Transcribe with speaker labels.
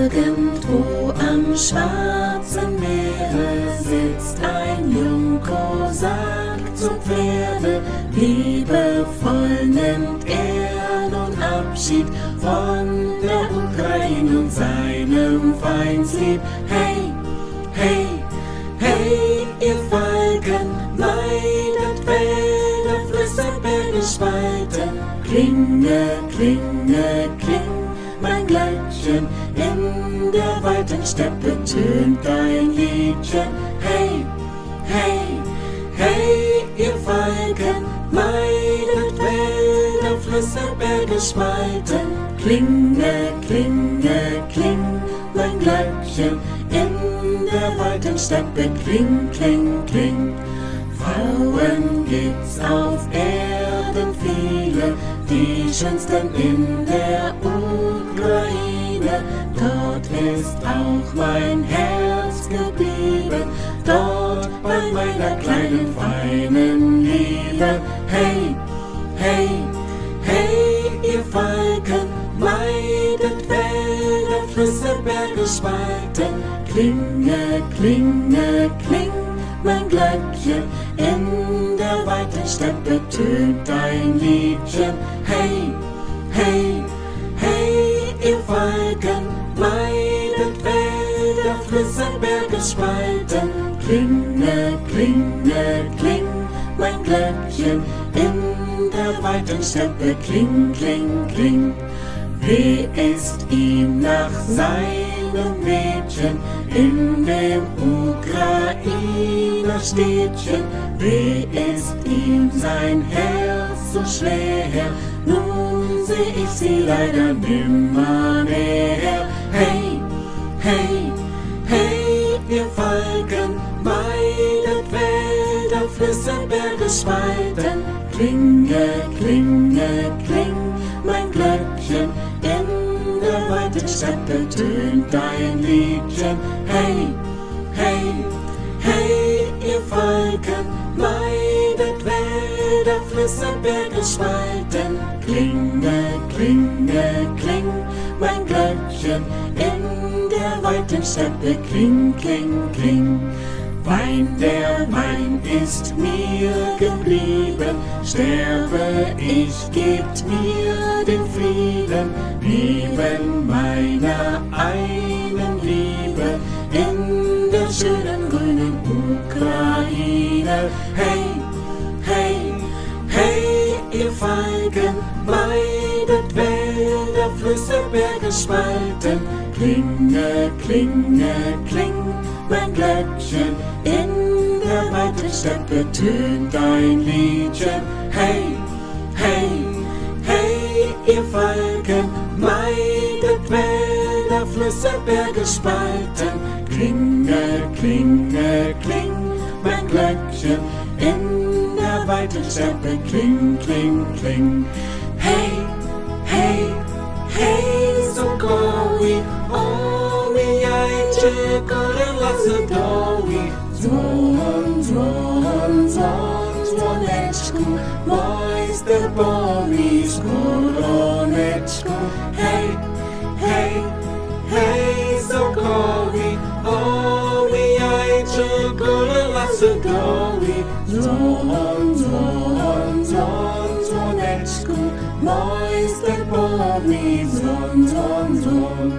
Speaker 1: Irgendwo am schwarzen Meere sitzt ein Jungkosak zum Pferde. Liebevoll nimmt er nun Abschied von der Ukraine und seinem Feindslieb. Hey, hey, hey, ihr Falken, meidet Wälder, Flüsse, Berge, Spalten. Klinge, klinge, kling, mein Glöckchen, in der weiten Steppe tönt ein Liedchen. Hey, hey, hey, ihr Falken, meidet Wälder, Flüsse, Berge, Spalten. Klinge, klinge, kling, mein Glöckchen, in der weiten Steppe kling, kling, kling. Frauen gibt's auf Erden viele, die schönsten in der Ukraine. Dort ist auch mein Herz geblieben, dort bei meiner kleinen feinen Liebe. Hey, hey, hey, ihr Falken, meidet Wälder, Flüsse, Berge, Spalten. Klinge, klinge, kling, mein Glöckchen, in der weiten Steppe tönt ein Liedchen. Hey, hey, hey, ihr Falken, meidet Wälder, Flüsse, Berge, Spalten. Klinge, klinge, kling, mein Glöckchen, in der weiten Steppe kling, kling, kling. Weh ist ihm nach seinem Mädchen in dem Ukrainer Städtchen. Weh ist ihm sein Herz so schwer, nun seh ich sie leider nimmer mehr. Hey, hey, hey, ihr Falken, meidet Wälder, Flüsse, Berge, Spalten. Klinge, klinge, kling, mein Glöckchen, in der weiten Steppe tönt ein Liedchen. Hey, hey, hey, ihr Falken, meidet Wälder, Flüsse, Berge, Spalten. Klinge, klinge, kling, mein Glöckchen, in der weiten Steppe kling, kling, kling. Wein, der Wein ist mir geblieben, sterbe ich, gebt mir den Frieden, lieben meiner einen Liebe, in der schönen grünen Ukraine. Hey, hey, hey, ihr Falken, meidet Wälder, Flüsse, Berge, Spalten. Klinge, klinge, kling, mein Glöckchen, in der weiten Steppe tönt ein Liedchen. Hey, hey, hey, ihr Falken, meidet Wälder, Flüsse, Berge, Spalten. Klinge, klinge, kling, mein Glöckchen, in der weiten Steppe kling, kling, kling. Hey, hey, hey, Sokoły, omijajcie Karla Sokoły. Dzwon, dzwon, dzwon, dzwoneczku, mojster powisz koroneczku. Hej, hej, hej, Sokoły, omijajcie Karla Sokoły. Dzwon, dzwon, dzwon, dzwoneczku, mojster powisz dzwon, dzwon, dzwon.